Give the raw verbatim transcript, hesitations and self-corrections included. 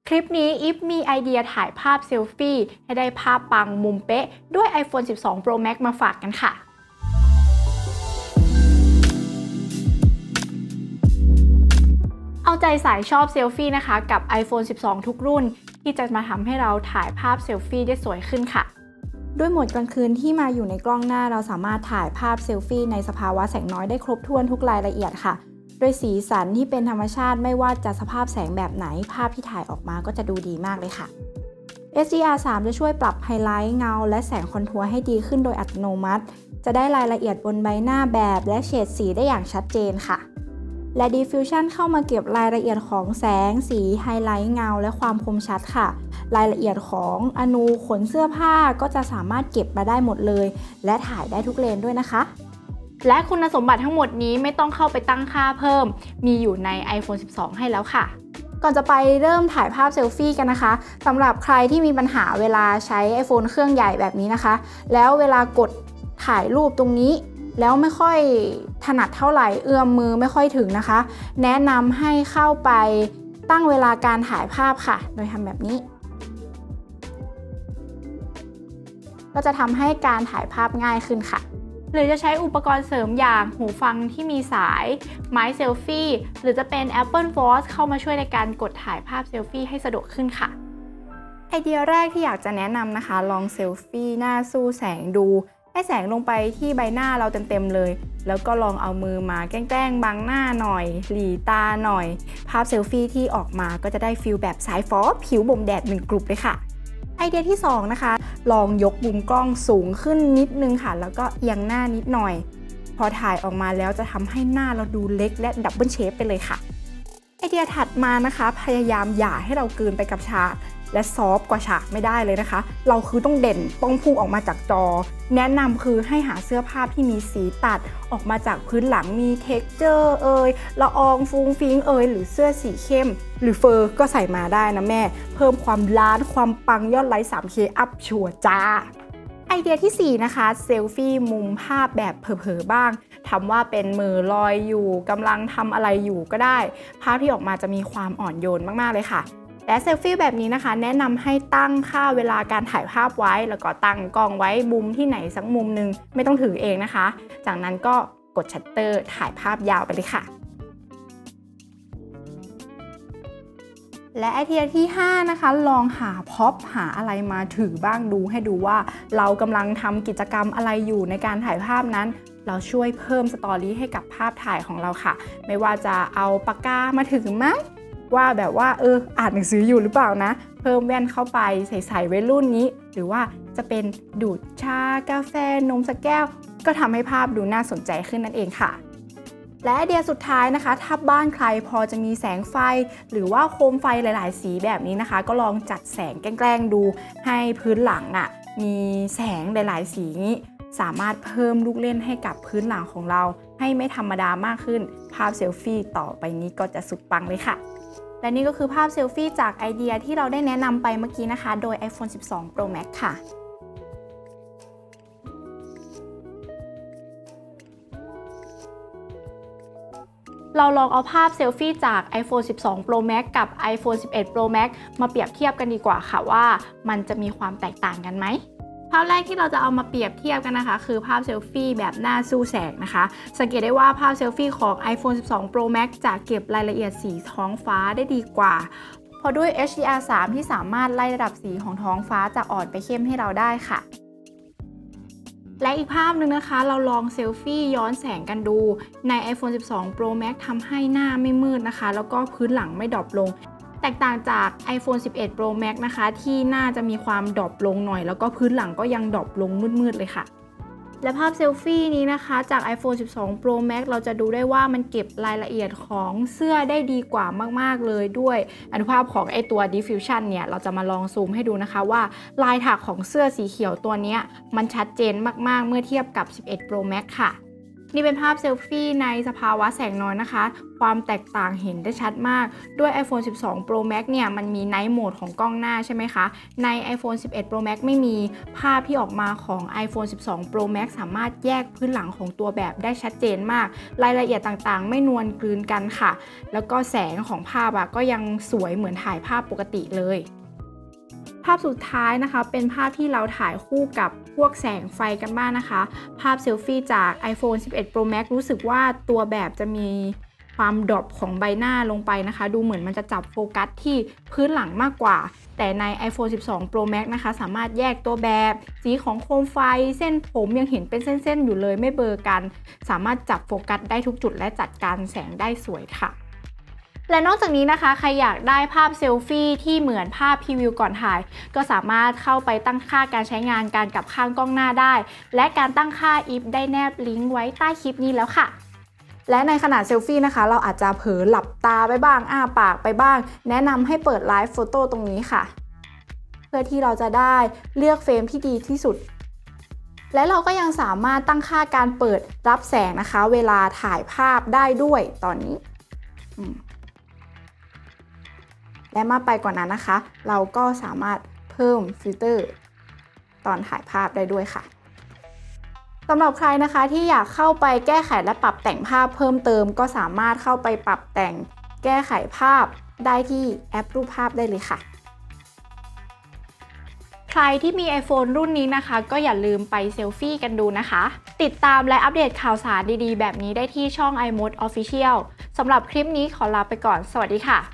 คลิปนี้อิฟมีไอเดียถ่ายภาพเซลฟี่ให้ได้ภาพปังมุมเป๊ะด้วย ไอโฟน สิบสอง โปร แม็กซ์ มาฝากกันค่ะเอาใจสายชอบเซลฟี่นะคะกับ ไอโฟน สิบสอง ทุกรุ่นที่จะมาทำให้เราถ่ายภาพเซลฟี่ได้สวยขึ้นค่ะด้วยโหมดกลางคืนที่มาอยู่ในกล้องหน้าเราสามารถถ่ายภาพเซลฟี่ในสภาวะแสงน้อยได้ครบถ้วนทุกรายละเอียดค่ะด้วยสีสันที่เป็นธรรมชาติไม่ว่าจะสภาพแสงแบบไหนภาพที่ถ่ายออกมาก็จะดูดีมากเลยค่ะ เอช ดี อาร์ สาม จะช่วยปรับไฮไลท์เงาและแสงคอนทัวร์ให้ดีขึ้นโดยอัตโนมัติจะได้รายละเอียดบนใบหน้าแบบและเฉดสีได้อย่างชัดเจนค่ะและ Diffusion เข้ามาเก็บรายละเอียดของแสงสีไฮไลท์เงาและความคมชัดค่ะรายละเอียดของอนูขนเสื้อผ้าก็จะสามารถเก็บมาได้หมดเลยและถ่ายได้ทุกเลนด้วยนะคะและคุณสมบัติทั้งหมดนี้ไม่ต้องเข้าไปตั้งค่าเพิ่มมีอยู่ใน ไอโฟน สิบสอง ให้แล้วค่ะก่อนจะไปเริ่มถ่ายภาพเซลฟี่กันนะคะสำหรับใครที่มีปัญหาเวลาใช้ ไอโฟน เครื่องใหญ่แบบนี้นะคะแล้วเวลากดถ่ายรูปตรงนี้แล้วไม่ค่อยถนัดเท่าไหร่เอื้อมมือไม่ค่อยถึงนะคะแนะนำให้เข้าไปตั้งเวลาการถ่ายภาพค่ะโดยทำแบบนี้ก็จะทำให้การถ่ายภาพง่ายขึ้นค่ะหรือจะใช้อุปกรณ์เสริมอย่างหูฟังที่มีสายไม้เซลฟี่หรือจะเป็น Apple Watch เข้ามาช่วยในการกดถ่ายภาพเซลฟี่ให้สะดวกขึ้นค่ะไอเดียแรกที่อยากจะแนะนำนะคะลองเซลฟี่หน้าสู้แสงดูให้แสงลงไปที่ใบหน้าเราเต็มๆเลยแล้วก็ลองเอามือมาแกล้งๆบังหน้าหน่อยหลีตาหน่อยภาพเซลฟี่ที่ออกมาก็จะได้ฟีลแบบสายฝอผิวบ่มแดดหนึ่งกลุ่มเลยค่ะไอเดียที่สองนะคะลองยกมุมกล้องสูงขึ้นนิดนึงค่ะแล้วก็เอียงหน้านิดหน่อยพอถ่ายออกมาแล้วจะทำให้หน้าเราดูเล็กและดับเบิลเชฟไปเลยค่ะไอเดียถัดมานะคะพยายามอย่าให้เรากลืนไปกับฉากและซอฟต์กว่าฉากไม่ได้เลยนะคะเราคือต้องเด่นต้องพุ่งออกมาจากจอแนะนำคือให้หาเสื้อผ้าที่มีสีตัดออกมาจากพื้นหลังมีเท็กเจอร์เอ่ยละอองฟุ้งฟิ้งเอ่ยหรือเสื้อสีเข้มหรือเฟอร์ก็ใส่มาได้นะแม่เพิ่มความล้านความปังยอดไลค์ ทรี เค อัพชัวร์จ้าไอเดียที่สี่นะคะเซลฟี่มุมภาพแบบเผลอๆบ้างทำว่าเป็นมือลอยอยู่กำลังทำอะไรอยู่ก็ได้ภาพที่ออกมาจะมีความอ่อนโยนมากๆเลยค่ะและเซลฟี่แบบนี้นะคะแนะนำให้ตั้งค่าเวลาการถ่ายภาพไว้แล้วก็ตั้งกล้องไว้มุมที่ไหนสักมุมนึงไม่ต้องถือเองนะคะจากนั้นก็กดชัตเตอร์ถ่ายภาพยาวไปเลยค่ะและไอเดียที่ห้านะคะลองหาพ็อปหาอะไรมาถือบ้างดูให้ดูว่าเรากำลังทำกิจกรรมอะไรอยู่ในการถ่ายภาพนั้นเราช่วยเพิ่มสตอรี่ให้กับภาพถ่ายของเราค่ะไม่ว่าจะเอาปากกามาถือไหมว่าแบบว่าเอออ่านหนังสืออยู่หรือเปล่านะเพิ่มแว่นเข้าไปใส่ๆไว้รุ่นนี้หรือว่าจะเป็นดูดชากาแฟนมสักแก้วก็ทำให้ภาพดูน่าสนใจขึ้นนั่นเองค่ะและไอเดียสุดท้ายนะคะถ้าบ้านใครพอจะมีแสงไฟหรือว่าโคมไฟหลายๆสีแบบนี้นะคะก็ลองจัดแสงแกล้งๆดูให้พื้นหลังอ่ะมีแสงหลายๆสีนี้สามารถเพิ่มลูกเล่นให้กับพื้นหลังของเราให้ไม่ธรรมดามากขึ้นภาพเซลฟี่ต่อไปนี้ก็จะสุดปังเลยค่ะและนี่ก็คือภาพเซลฟี่จากไอเดียที่เราได้แนะนำไปเมื่อกี้นะคะโดย ไอโฟน สิบสอง โปร แม็กซ์ ค่ะเราลองเอาภาพเซลฟี่จาก ไอโฟน สิบสอง โปร แม็กซ์ กับ ไอโฟน สิบเอ็ด โปร แม็กซ์ มาเปรียบเทียบกันดีกว่าค่ะว่ามันจะมีความแตกต่างกันไหมภาพแรกที่เราจะเอามาเปรียบเทียบกันนะคะคือภาพเซลฟี่แบบหน้าสู้แสงนะคะสังเกตได้ว่าภาพเซลฟี่ของ ไอโฟน สิบสอง โปร แม็กซ์ จะเก็บรายละเอียดสีท้องฟ้าได้ดีกว่าเพราะด้วย เอช ดี อาร์ สาม ที่สามารถไล่ระดับสีของท้องฟ้าจากอ่อนไปเข้มให้เราได้ค่ะและอีกภาพหนึ่งนะคะเราลองเซลฟี่ย้อนแสงกันดูใน ไอโฟน สิบสอง โปร แม็กซ์ ทำให้หน้าไม่มืดนะคะแล้วก็พื้นหลังไม่ดรอปลงแตกต่างจาก ไอโฟน สิบเอ็ด โปร แม็กซ์ นะคะที่หน้าจะมีความดรอปลงหน่อยแล้วก็พื้นหลังก็ยังดรอปลงมืดๆเลยค่ะและภาพเซลฟี่นี้นะคะจาก ไอโฟน สิบสอง โปร แม็กซ์ เราจะดูได้ว่ามันเก็บรายละเอียดของเสื้อได้ดีกว่ามากๆเลยด้วยอนุภาพของไอตัว Diffusion เนี่ยเราจะมาลองซูมให้ดูนะคะว่าลายถักของเสื้อสีเขียวตัวนี้มันชัดเจนมากๆเมื่อเทียบกับ สิบเอ็ด โปร แม็กซ์ ค่ะนี่เป็นภาพเซลฟี่ในสภาวะแสงน้อยนะคะความแตกต่างเห็นได้ชัดมากด้วย ไอโฟน สิบสอง Pro Max เนี่ยมันมี Night Mode ของกล้องหน้าใช่ไหมคะใน ไอโฟน สิบเอ็ด Pro Max ไม่มีภาพที่ออกมาของ ไอโฟน สิบสอง Pro Max สามารถแยกพื้นหลังของตัวแบบได้ชัดเจนมากรายละเอียดต่างๆไม่นวลกลืนกันค่ะแล้วก็แสงของภาพอะก็ยังสวยเหมือนถ่ายภาพปกติเลยภาพสุดท้ายนะคะเป็นภาพที่เราถ่ายคู่กับพวกแสงไฟกันบ้างนะคะภาพเซลฟี่จาก ไอโฟน สิบเอ็ด Pro Max รู้สึกว่าตัวแบบจะมีความดรอปของใบหน้าลงไปนะคะดูเหมือนมันจะจับโฟกัสที่พื้นหลังมากกว่าแต่ใน ไอโฟน สิบสอง Pro Max นะคะสามารถแยกตัวแบบสีของโคมไฟเส้นผมยังเห็นเป็นเส้นๆอยู่เลยไม่เบลอกันสามารถจับโฟกัสได้ทุกจุดและจัดการแสงได้สวยค่ะและนอกจากนี้นะคะใครอยากได้ภาพเซลฟี่ที่เหมือนภาพพรีวิวก่อนถ่ายก็สามารถเข้าไปตั้งค่าการใช้งานการกลับข้างกล้องหน้าได้และการตั้งค่า if ได้แนบลิงก์ไว้ใต้คลิปนี้แล้วค่ะและในขณะเซลฟี่นะคะเราอาจจะเผลอหลับตาไปบ้างอ้าปากไปบ้างแนะนำให้เปิดไลฟ์โฟโต้ตรงนี้ค่ะเพื่อที่เราจะได้เลือกเฟรมที่ดีที่สุดและเราก็ยังสามารถตั้งค่าการเปิดรับแสงนะคะเวลาถ่ายภาพได้ด้วยตอนนี้และมากไปกว่านั้นนะคะเราก็สามารถเพิ่มฟิลเตอร์ตอนถ่ายภาพได้ด้วยค่ะสำหรับใครนะคะที่อยากเข้าไปแก้ไขและปรับแต่งภาพเพิ่มเติมก็สามารถเข้าไปปรับแต่งแก้ไขภาพได้ที่แอปรูปภาพได้เลยค่ะใครที่มี iPhone รุ่นนี้นะคะก็อย่าลืมไปเซลฟี่กันดูนะคะติดตามและอัปเดตข่าวสารดีๆแบบนี้ได้ที่ช่อง iMode Official สำหรับคลิปนี้ขอลาไปก่อนสวัสดีค่ะ